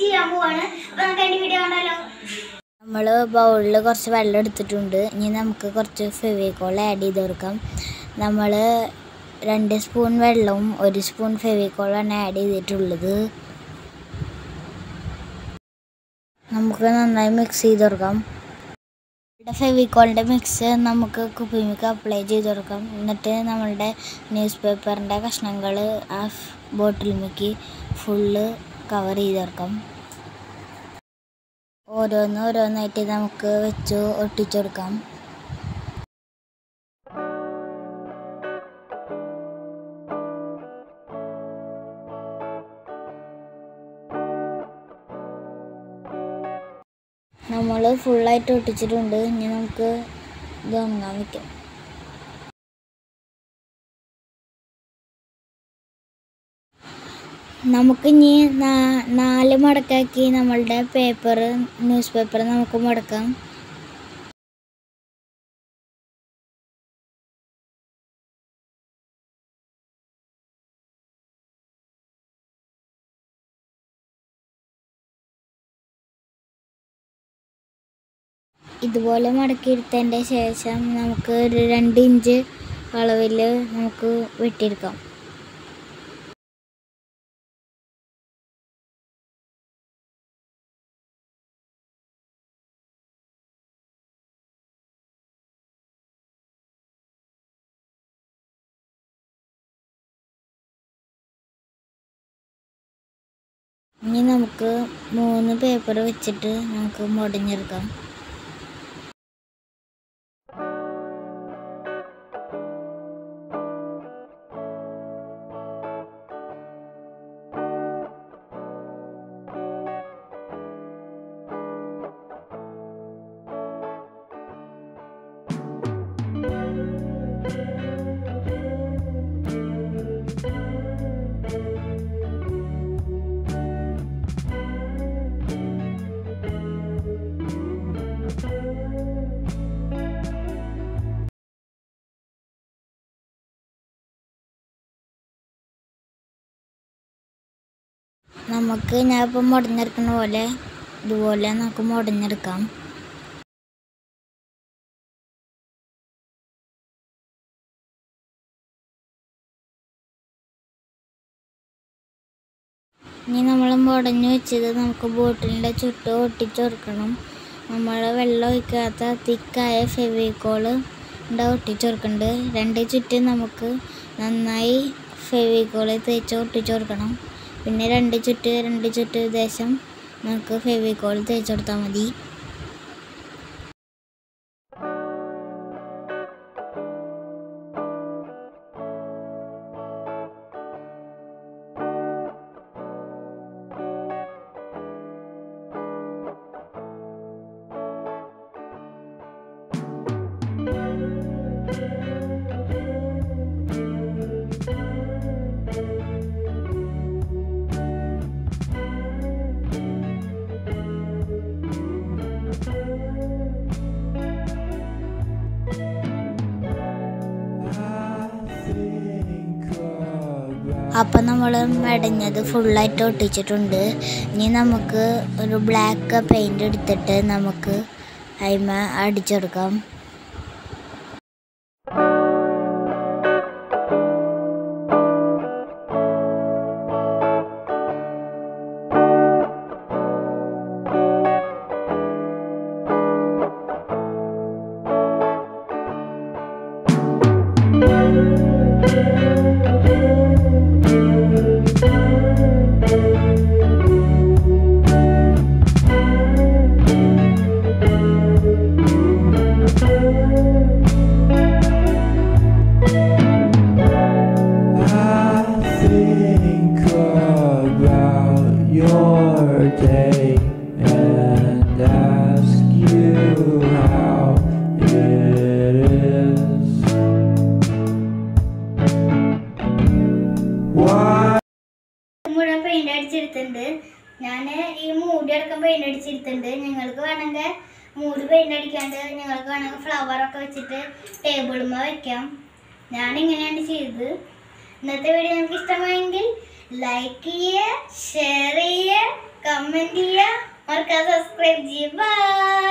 ചെയ്യാൻ പോവാണ്. അപ്പോൾ നമുക്ക് അതിൻ്റെ വീഡിയോ കണ്ടാലോ. നമ്മൾ ബൗളിൽ കുറച്ച് വെള്ളം എടുത്തിട്ടുണ്ട്. ഇനി നമുക്ക് കുറച്ച് ഫെവിക്കോൾ ആഡ് ചെയ്ത് കൊടുക്കാം. നമ്മൾ 2 സ്പൂൺ വെള്ളവും 1 സ്പൂൺ ഫെവിക്കോളാണ് ആഡ് ചെയ്തിട്ടുള്ളത്. നമുക്ക് നന്നായി മിക്സ് ചെയ്ത് കൊടുക്കാം. ഫെവിക്കോളിൻ്റെ മിക്സ് നമുക്ക് കുപ്പിമിക്ക് അപ്ലൈ ചെയ്ത് കൊടുക്കാം. എന്നിട്ട് നമ്മളുടെ ന്യൂസ് പേപ്പറിൻ്റെ കഷ്ണങ്ങൾ ആ ബോട്ടിൽമിക്ക് ഫുള്ള് കവർ ചെയ്ത് കൊടുക്കാം. ഓരോന്നായിട്ട് നമുക്ക് വെച്ച് ഒട്ടിച്ചു കൊടുക്കാം. നമ്മൾ ഫുള്ളായിട്ട് ഒട്ടിച്ചിട്ടുണ്ട്. ഇനി നമുക്ക് ഇത് ഉണങ്ങാൻ വയ്ക്കാം. നമുക്കിനി 4 മടക്കാക്കി നമ്മളുടെ ന്യൂസ് പേപ്പർ നമുക്ക് മടക്കാം. ഇതുപോലെ മടക്കിയെടുത്തതിൻ്റെ ശേഷം നമുക്ക് ഒരു 2 ഇഞ്ച് അളവിൽ നമുക്ക് വെട്ടിയെടുക്കാം. ഇനി നമുക്ക് 3 പേപ്പർ വെച്ചിട്ട് നമുക്ക് മുടഞ്ഞെടുക്കാം. നമുക്ക് ഞാൻ ഇപ്പം മുടഞ്ഞെടുക്കുന്ന പോലെ ഇതുപോലെ നമുക്ക് മുടഞ്ഞെടുക്കാം. ഇനി നമ്മൾ മുടഞ്ഞു വെച്ചത് നമുക്ക് ബോട്ടിലിൻ്റെ ചുറ്റും ഒട്ടിച്ചു കൊടുക്കണം. നമ്മൾ വെള്ളം ഒഴിക്കാത്ത തിക്കായ ഫെവിക്കോള് ഒട്ടിച്ചു കൊടുക്കുന്നുണ്ട്. 2 ചുറ്റും നമുക്ക് നന്നായി ഫെവിക്കോള് തേച്ച് ഒട്ടിച്ചു കൊടുക്കണം. പിന്നെ 2 ചുറ്റ് ദേശം നമുക്ക് ഫെവിക്കോൾ തേച്ച് കൊടുത്താൽ മതി. അപ്പം നമ്മൾ മെടഞ്ഞത് ഫുള്ളായിട്ട് ഒട്ടിച്ചിട്ടുണ്ട്. ഇനി നമുക്ക് ഒരു ബ്ലാക്ക് പെയിൻ്റ് എടുത്തിട്ട് നമുക്ക് അതിമ അടിച്ചെടുക്കാം. പെയിന്റ് അടിച്ചെടുത്തിട്ടുണ്ട്. ഞാൻ ഈ മൂടി അടക്കം പെയിന്റ് അടിച്ചെടുത്തിട്ടുണ്ട്. നിങ്ങൾക്ക് വേണമെങ്കിൽ മൂടി പെയിന്റ് അടിക്കാണ്ട് നിങ്ങൾക്ക് വേണമെങ്കിൽ ഫ്ലവറൊക്കെ വെച്ചിട്ട് ടേബിളുമ്മ വെക്കാം. ഞാനിങ്ങനെയാണ് ചെയ്തത്. ഇന്നത്തെ വീഡിയോ നിങ്ങൾക്ക് ഇഷ്ടമായെങ്കിൽ ലൈക്ക് ചെയ്യുക, ഷെയർ ചെയ്യുക, കമന്റ് ചെയ്യുക, മറക്കാതെ സബ്സ്ക്രൈബ് ചെയ്യുക. ബൈ.